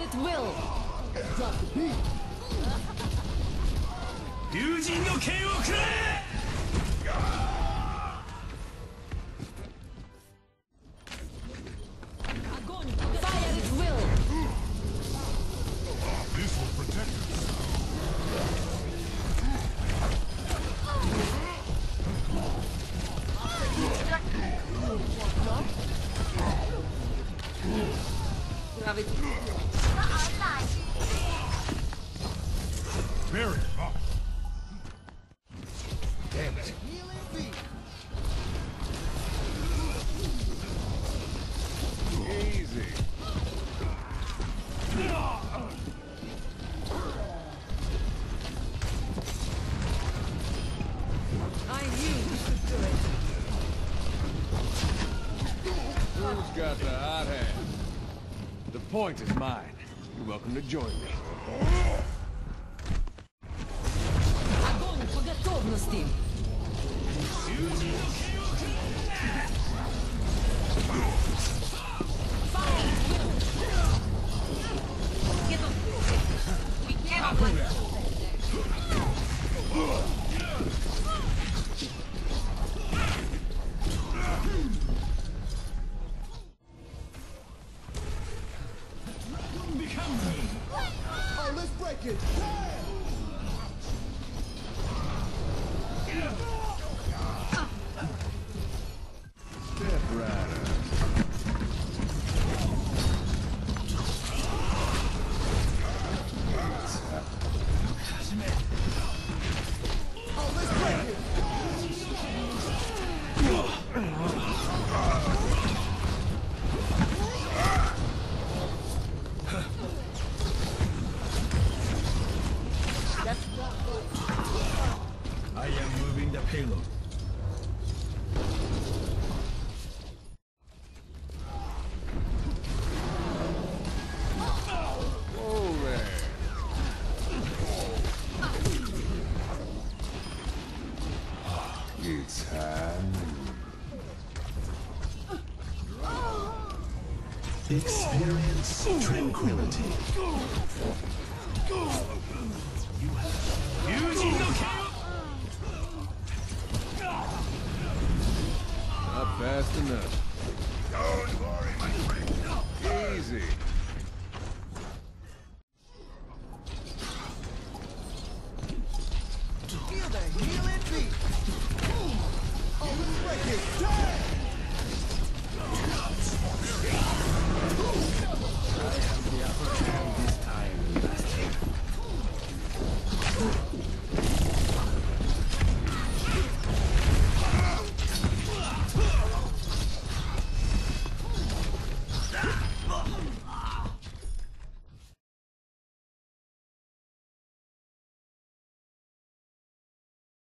at will. Drop the beat. 友人の剣をくれ Fire at will. This will protect us. Very hot. Damn it. Easy. I knew you could do it. Who's got the hot hand? The point is mine. You're welcome to join me. Огонь по готовности. Oh, let's break it. Step Rider. Oh, let's break it. I am moving the payload. Whoa there. It's time. Experience tranquility. 友人の剣を Not fast enough.